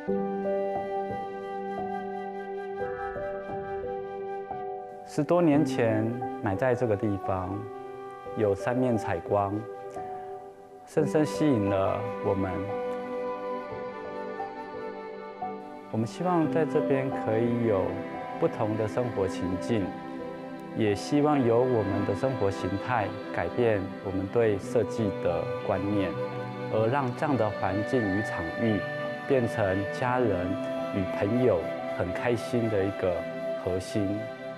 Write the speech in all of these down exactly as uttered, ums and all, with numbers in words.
十多年前买在这个地方，有三面采光，深深吸引了我们。我们希望在这边可以有不同的生活情境，也希望由我们的生活形态改变我们对设计的观念，而让这样的环境与场域变成家人与朋友很开心的一个核心。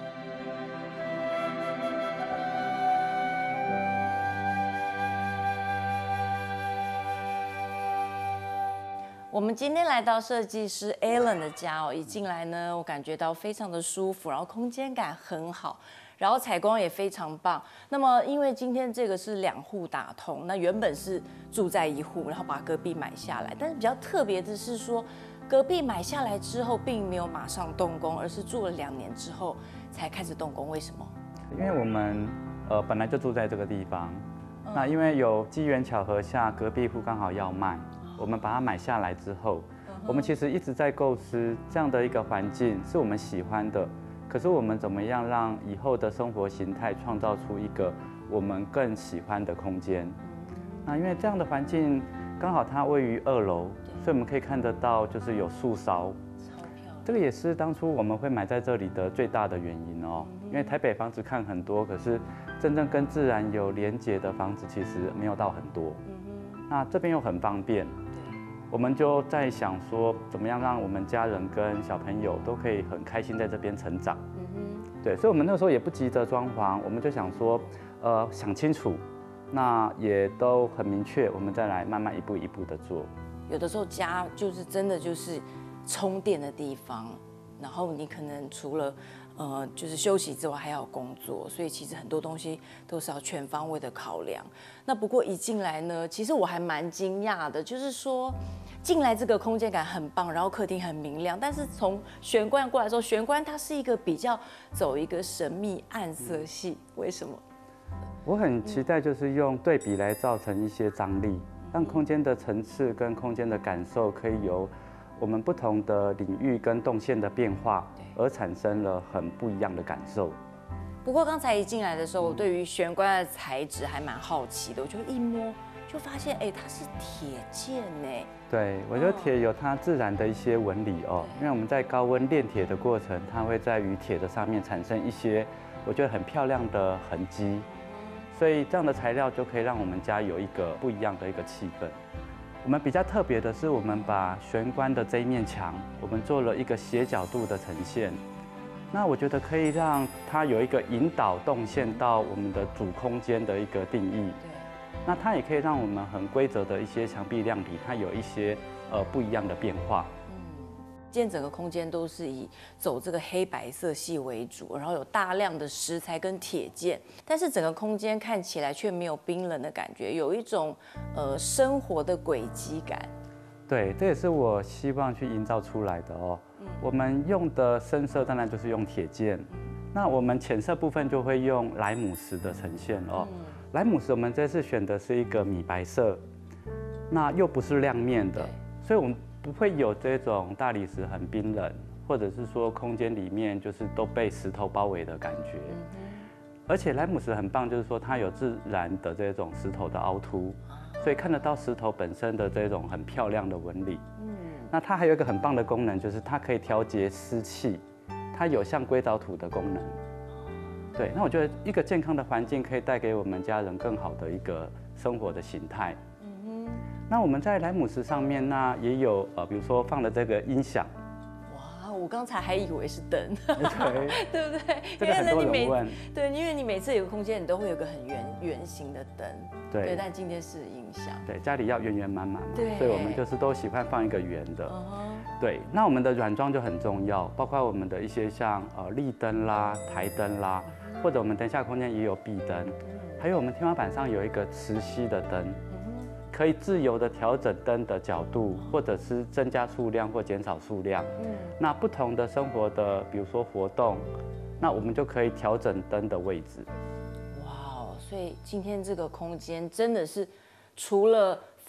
我们今天来到设计师 Alan 的家哦，一进来呢，我感觉到非常的舒服，然后空间感很好，然后采光也非常棒。那么因为今天这个是两户打通，那原本是住在一户，然后把隔壁买下来，但是比较特别的是说，隔壁买下来之后并没有马上动工，而是住了两年之后才开始动工。为什么？ 因为我们呃本来就住在这个地方，嗯、那因为有机缘巧合下，隔壁户刚好要卖。我们把它买下来之后，我们其实一直在构思这样的一个环境是我们喜欢的，可是我们怎么样让以后的生活形态创造出一个我们更喜欢的空间？那因为这样的环境刚好它位于二楼，所以我们可以看得到就是有树梢，这个也是当初我们会买在这里的最大的原因哦。因为台北房子看很多，可是真正跟自然有连结的房子其实没有到很多。那这边又很方便。我们就在想说，怎么样让我们家人跟小朋友都可以很开心在这边成长。嗯哼，对，所以我们那时候也不急着装潢，我们就想说，呃，想清楚，那也都很明确，我们再来慢慢一步一步的做。 有的时候家就是真的就是充电的地方，然后你可能除了呃就是休息之外，还要工作，所以其实很多东西都是要全方位的考量。那不过一进来呢，其实我还蛮惊讶的，就是说。进来这个空间感很棒，然后客厅很明亮，但是从玄关过来的时候，玄关它是一个比较走一个神秘暗色系，为什么？ 我很期待就是用对比来造成一些张力，让空间的层次跟空间的感受可以由我们不同的领域跟动线的变化，而产生了很不一样的感受。 不过刚才一进来的时候，我对于玄关的材质还蛮好奇的，我就一摸。就发现，哎，它是铁件呢。 对，我觉得铁有它自然的一些纹理哦，因为我们在高温炼铁的过程，它会在于铁的上面产生一些我觉得很漂亮的痕迹，所以这样的材料就可以让我们家有一个不一样的一个气氛。我们比较特别的是，我们把玄关的这一面墙，我们做了一个斜角度的呈现。那我觉得可以让它有一个引导动线到我们的主空间的一个定义。那它也可以让我们很规则的一些墙壁亮体，它有一些呃不一样的变化。嗯， 今天整个空间都是以走这个黑白色系为主，然后有大量的石材跟铁件，但是整个空间看起来却没有冰冷的感觉，有一种呃生活的轨迹感。 对，这也是我希望去营造出来的哦。嗯、我们用的深色当然就是用铁件，嗯、那我们浅色部分就会用莱姆石的呈现哦。嗯莱姆石我们这次选的是一个米白色，那又不是亮面的，所以我们不会有这种大理石很冰冷，或者是说空间里面就是都被石头包围的感觉。而且莱姆石很棒，就是说它有自然的这种石头的凹凸，所以看得到石头本身的这种很漂亮的纹理。嗯，那它还有一个很棒的功能，就是它可以调节湿气，它有像硅藻土的功能。对，那我觉得一个健康的环境可以带给我们家人更好的一个生活的形态。嗯哼。那我们在莱姆石上面，那也有呃，比如说放了这个音响。 哇，我刚才还以为是灯。 对。 对不对？ 这个很多人问。 对，因为你每次有个空间，你都会有个很圆圆形的灯。 对。 对，但今天是音响。 对，家里要圆圆满满嘛。 对。 所以我们就是都喜欢放一个圆的。嗯哼。对，那我们的软装就很重要，包括我们的一些像呃立灯啦、台灯啦。或者我们等下空间也有壁灯，还有我们天花板上有一个磁吸的灯，可以自由的调整灯的角度，或者是增加数量或减少数量。那不同的生活的，比如说活动，那我们就可以调整灯的位置。 哇哦，所以今天这个空间真的是除了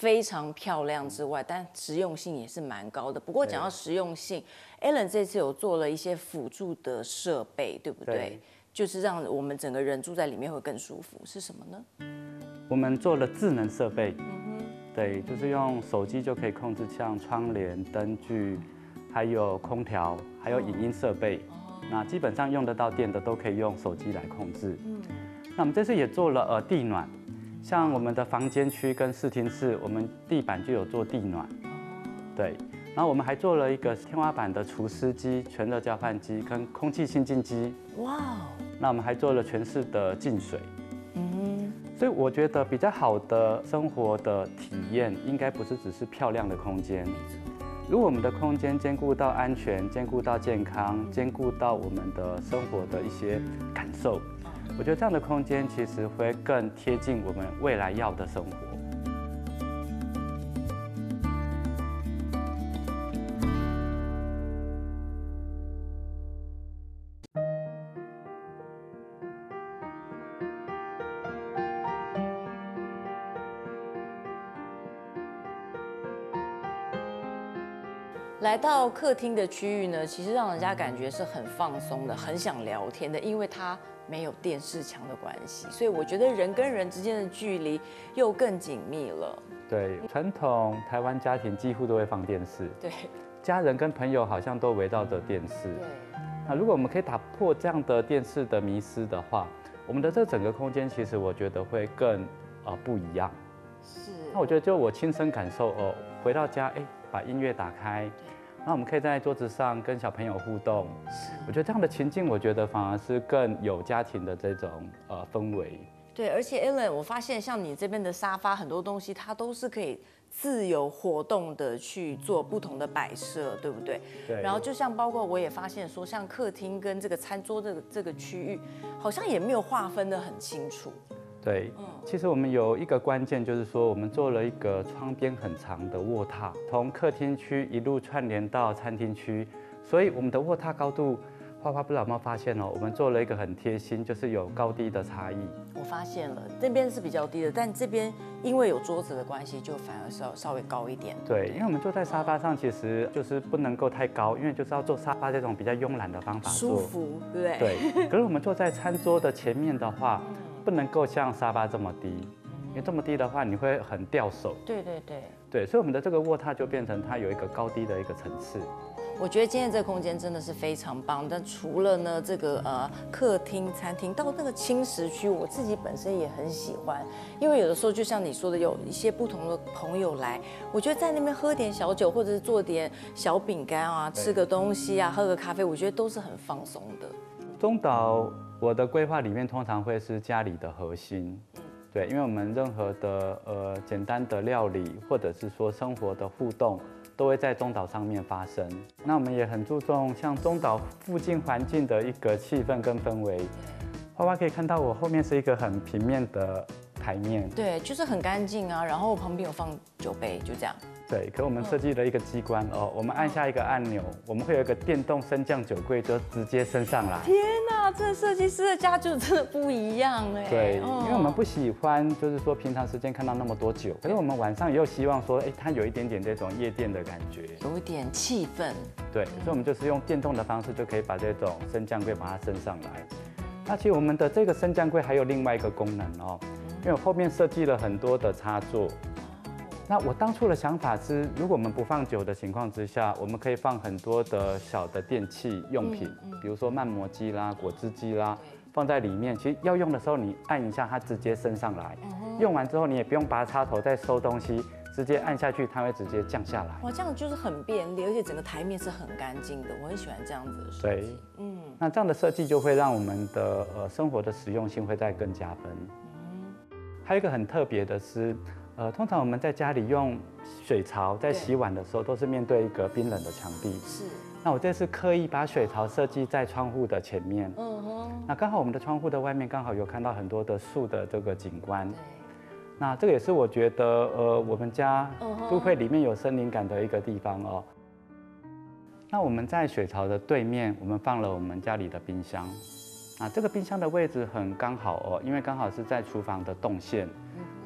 非常漂亮之外，但实用性也是蛮高的。不过讲到实用性 ，Alan 这次有做了一些辅助的设备，对不对？对，就是让我们整个人住在里面会更舒服，是什么呢？ 我们做了智能设备，嗯、对，就是用手机就可以控制像窗帘、灯具，还有空调，还有影音设备。哦、那基本上用得到电的都可以用手机来控制。嗯，那我们这次也做了呃地暖，像我们的房间区跟视听室，我们地板就有做地暖。对，然后我们还做了一个天花板的除湿机、全热交换机跟空气清净机。哇哦！那我们还做了全室的净水。嗯，所以我觉得比较好的生活的体验，应该不是只是漂亮的空间。如果我们的空间兼顾到安全、兼顾到健康、兼顾到我们的生活的一些感受，我觉得这样的空间其实会更贴近我们未来要的生活。 来到客厅的区域呢，其实让人家感觉是很放松的，很想聊天的，因为它没有电视墙的关系，所以我觉得人跟人之间的距离又更紧密了。 对，传统台湾家庭几乎都会放电视， 对， 家人跟朋友好像都围绕着电视。 对， 那如果我们可以打破这样的电视的迷思的话，我们的这整个空间其实我觉得会更呃不一样。是。那我觉得就我亲身感受哦，回到家，哎，把音乐打开。那我们可以在桌子上跟小朋友互动，我觉得这样的情境，我觉得反而是更有家庭的这种呃氛围。 对，而且 Alan， 我发现像你这边的沙发，很多东西它都是可以自由活动的去做不同的摆设，对不对？ 对。 然后就像包括我也发现说，像客厅跟这个餐桌这个这个区域，好像也没有划分得很清楚。 对，其实我们有一个关键，就是说我们做了一个窗边很长的卧榻，从客厅区一路串联到餐厅区，所以我们的卧榻高度，花花不知道有没有发现哦？我们做了一个很贴心，就是有高低的差异。 我发现了，这边是比较低的，但这边因为有桌子的关系，就反而稍稍微高一点。 对，因为我们坐在沙发上，其实就是不能够太高，因为就是要做沙发这种比较慵懒的方法做， 舒服，对不对？ 对。可是我们坐在餐桌的前面的话，不能够像沙发这么低，因为这么低的话，你会很掉手。 对对对。 对，所以我们的这个卧榻就变成它有一个高低的一个层次。 我觉得今天这个空间真的是非常棒，但除了呢这个呃客厅、餐厅到那个轻食区，我自己本身也很喜欢，因为有的时候就像你说的，有一些不同的朋友来，我觉得在那边喝点小酒，或者是做点小饼干啊，吃个东西啊，喝个咖啡，我觉得都是很放松的。 中岛我的规划里面通常会是家里的核心，对，因为我们任何的呃简单的料理，或者是说生活的互动，都会在中岛上面发生。那我们也很注重像中岛附近环境的一个气氛跟氛围。花花可以看到我后面是一个很平面的台面， 对，就是很干净啊，然后旁边有放酒杯，就这样。 对，可我们设计了一个机关哦，我们按下一个按钮，我们会有一个电动升降酒柜，就直接升上来。 天哪，这设计师的家就真的不一样哎。 对，因为我们不喜欢就是说平常时间看到那么多酒，可是我们晚上也有希望说，哎，它有一点点这种夜店的感觉， 有一点气氛。 对，所以我们就是用电动的方式就可以把这种升降柜把它升上来。那其实我们的这个升降柜还有另外一个功能哦，因为我后面设计了很多的插座。那我当初的想法是，如果我们不放酒的情况之下，我们可以放很多的小的电器用品，嗯嗯、比如说慢磨机啦、果汁机啦，放在里面。其实要用的时候，你按一下，它直接升上来。嗯、用完之后，你也不用拔插头再收东西，直接按下去，它会直接降下来。 哇，这样就是很便利，而且整个台面是很干净的，我很喜欢这样子的设计。 对，嗯，那这样的设计就会让我们的呃生活的实用性会再更加分。嗯，还有一个很特别的是。呃，通常我们在家里用水槽在洗碗的时候，都是面对一个冰冷的墙壁。是。那我这次刻意把水槽设计在窗户的前面。嗯哼。那刚好我们的窗户的外面刚好有看到很多的树的这个景观。对。那这个也是我觉得呃我们家都会里面有森林感的一个地方哦。那我们在水槽的对面，我们放了我们家里的冰箱。那这个冰箱的位置很刚好哦，因为刚好是在厨房的动线。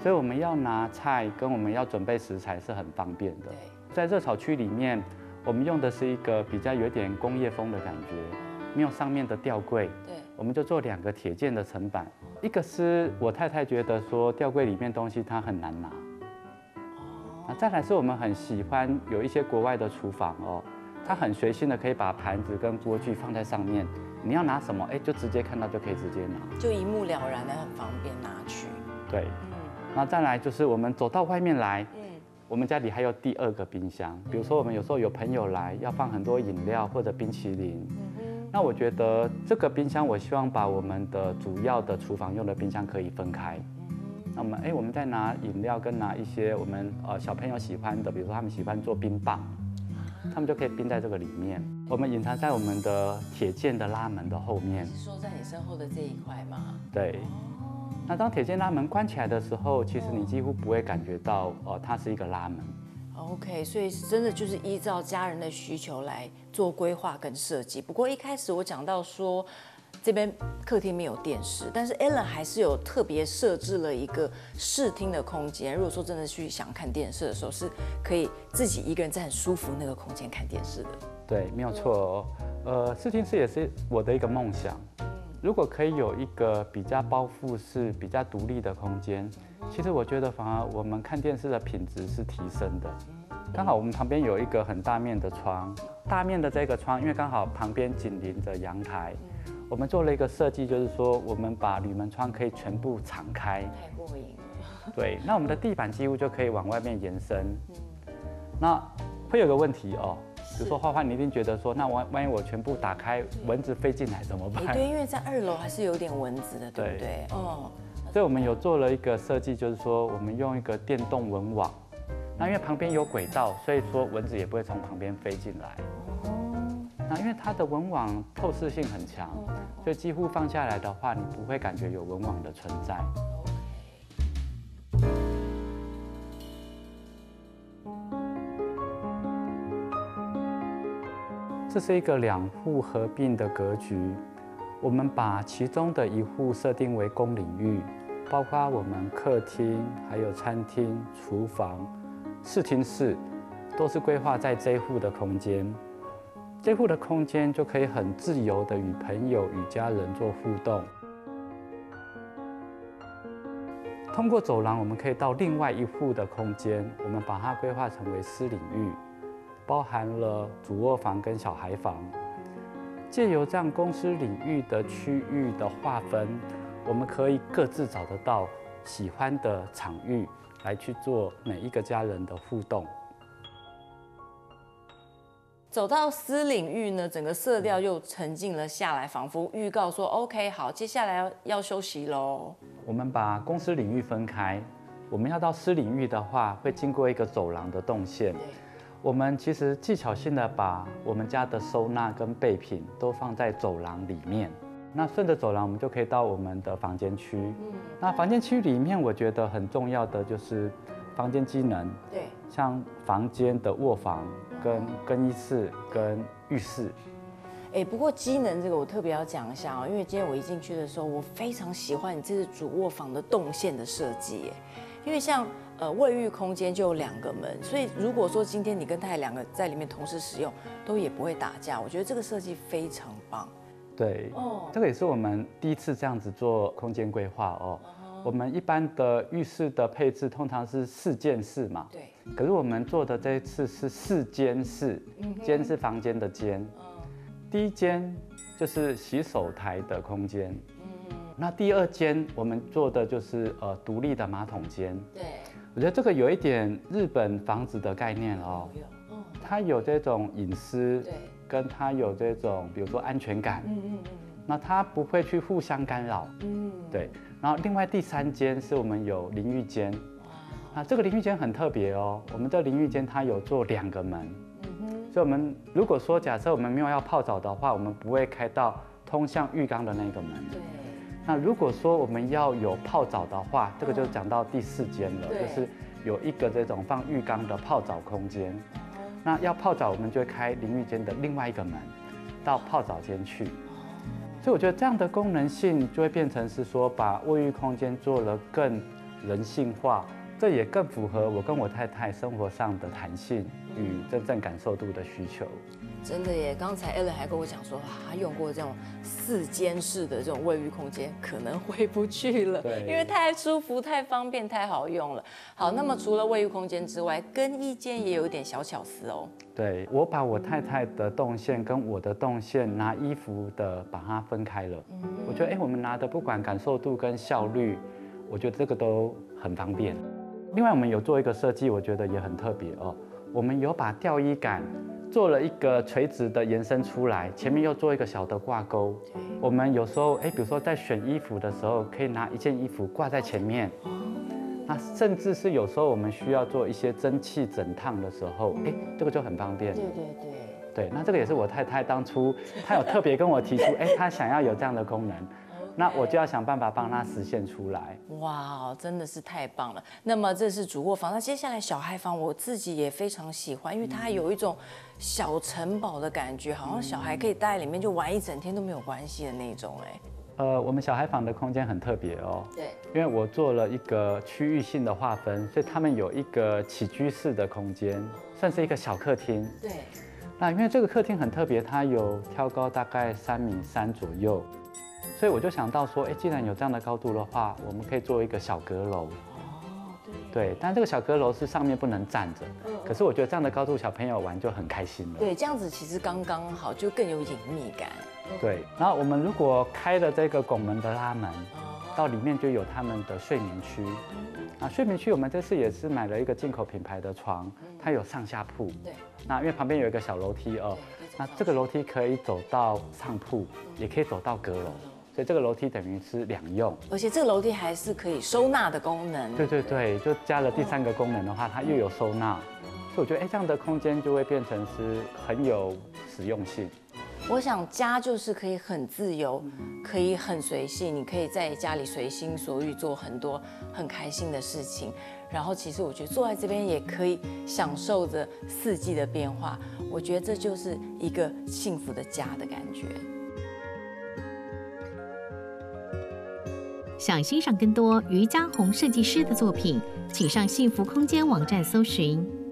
所以我们要拿菜跟我们要准备食材是很方便的。在热炒区里面，我们用的是一个比较有点工业风的感觉，没有上面的吊柜。对，我们就做两个铁件的层板，一个是我太太觉得说吊柜里面东西它很难拿。啊，再来是我们很喜欢有一些国外的厨房哦，它很随性的可以把盘子跟锅具放在上面，你要拿什么，哎，就直接看到就可以直接拿， 就一目了然的，很方便拿取。 对，嗯，那再来就是我们走到外面来，嗯，我们家里还有第二个冰箱，比如说我们有时候有朋友来要放很多饮料或者冰淇淋，嗯，那我觉得这个冰箱我希望把我们的主要的厨房用的冰箱可以分开。那我们哎，我们再拿饮料跟拿一些我们呃小朋友喜欢的，比如说他们喜欢做冰棒，他们就可以冰在这个里面。我们隐藏在我们的铁件的拉门的后面。 是说在你身后的这一块吗？ 对。那当铁件拉门关起来的时候，其实你几乎不会感觉到呃它是一个拉门。 OK， 所以真的就是依照家人的需求来做规划跟设计。不过一开始我讲到说。这边客厅没有电视，但是 Alan 还是有特别设置了一个视听的空间。如果说真的去想看电视的时候，是可以自己一个人在很舒服那个空间看电视的。 对，没有错哦。呃，视听室也是我的一个梦想。如果可以有一个比较包覆式、比较独立的空间，其实我觉得反而我们看电视的品质是提升的。刚好我们旁边有一个很大面的窗，大面的这个窗，因为刚好旁边紧邻着阳台。我们做了一个设计，就是说我们把铝门窗可以全部敞开， 太过瘾了。 对，那我们的地板几乎就可以往外面延伸。嗯、那会有个问题哦，比如说花花，你一定觉得说，那万万一我全部打开，蚊子飞进来怎么办？ 对，因为在二楼还是有点蚊子的，对不对？ 哦，所以我们有做了一个设计，就是说我们用一个电动蚊网。那因为旁边有轨道，所以说蚊子也不会从旁边飞进来。那因为它的蚊网透视性很强，所以几乎放下来的话，你不会感觉有蚊网的存在。这是一个两户合并的格局，我们把其中的一户设定为公领域，包括我们客厅、还有餐厅、厨房、视听室，都是规划在这一户的空间。这户的空间就可以很自由的与朋友、与家人做互动。通过走廊，我们可以到另外一户的空间，我们把它规划成为私领域，包含了主卧房跟小孩房。借由这样公司领域的区域的划分，我们可以各自找得到喜欢的场域来去做每一个家人的互动。 走到私领域呢，整个色调又沉静了下来，仿佛预告说 ：“OK， 好，接下来要要休息喽。” 我们把公司领域分开，我们要到私领域的话，会经过一个走廊的动线。我们其实技巧性的把我们家的收纳跟备品都放在走廊里面。那顺着走廊，我们就可以到我们的房间区。嗯，那房间区里面，我觉得很重要的就是房间机能。对，像房间的卧房。跟更衣室跟浴室， 哎，不过机能这个我特别要讲一下哦，因为今天我一进去的时候，我非常喜欢你这次主卧房的动线的设计，因为像呃卫浴空间就有两个门，所以如果说今天你跟太太两个在里面同时使用，都也不会打架，我觉得这个设计非常棒。 对，哦，这个也是我们第一次这样子做空间规划哦。我们一般的浴室的配置通常是四间室嘛，对。可是我们做的这一次是四间室，间是房间的间。第一间就是洗手台的空间，那第二间我们做的就是呃独立的马桶间。对，我觉得这个有一点日本房子的概念哦，它有这种隐私，对，跟它有这种比如说安全感，嗯嗯嗯，那它不会去互相干扰，嗯，对。然后另外第三间是我们有淋浴间，那这个淋浴间很特别哦，我们这淋浴间它有做两个门，嗯哼，所以我们如果说假设我们没有要泡澡的话，我们不会开到通向浴缸的那个门。对。那如果说我们要有泡澡的话，这个就讲到第四间了，就是有一个这种放浴缸的泡澡空间。那要泡澡，我们就会开淋浴间的另外一个门，到泡澡间去。所以我觉得这样的功能性就会变成是说，把卫浴空间做了更人性化，这也更符合我跟我太太生活上的弹性与真正感受度的需求。 真的耶，刚才 Ellen 还跟我讲说，他用过这种四间式的这种卫浴空间，可能回不去了， 对， 因为太舒服、太方便、太好用了。好，那么除了卫浴空间之外，更衣间也有一点小巧思哦。 对，我把我太太的动线跟我的动线拿衣服的把它分开了。嗯、我觉得，哎，我们拿的不管感受度跟效率，我觉得这个都很方便。另外，我们有做一个设计，我觉得也很特别哦。我们有把吊衣杆做了一个垂直的延伸出来，前面又做一个小的挂钩。我们有时候，哎，比如说在选衣服的时候，可以拿一件衣服挂在前面。那甚至是有时候我们需要做一些蒸汽整烫的时候，哎，这个就很方便。 对对对。 对，那这个也是我太太当初她有特别跟我提出，哎，她想要有这样的功能。那我就要想办法帮他实现出来。 哇，真的是太棒了！那么这是主卧房，那接下来小孩房我自己也非常喜欢，因为它有一种小城堡的感觉，好像小孩可以待在里面就玩一整天都没有关系的那种哎。 呃，我们小孩房的空间很特别哦， 对， 因为我做了一个区域性的划分，所以他们有一个起居室的空间，算是一个小客厅。 对， 那因为这个客厅很特别，它有挑高大概三米三左右。所以我就想到说，哎，既然有这样的高度的话，我们可以做一个小阁楼。 哦， 对。对，但这个小阁楼是上面不能站着， 嗯、 可是我觉得这样的高度小朋友玩就很开心了。 对，这样子其实刚刚好，就更有隐秘感。 对，然后我们如果开了这个拱门的拉门，到里面就有他们的睡眠区。啊，睡眠区我们这次也是买了一个进口品牌的床，它有上下铺。 对。 那因为旁边有一个小楼梯哦，那这个楼梯可以走到上铺，也可以走到阁楼。所以这个楼梯等于是两用， 而且这个楼梯还是可以收纳的功能。 对对对，就加了第三个功能的话，它又有收纳，所以我觉得哎，这样的空间就会变成是很有实用性。 我想家就是可以很自由，可以很随性，你可以在家里随心所欲做很多很开心的事情。然后其实我觉得坐在这边也可以享受着四季的变化，我觉得这就是一个幸福的家的感觉。 想欣赏更多于嘉宏设计师的作品，请上幸福空间网站搜寻。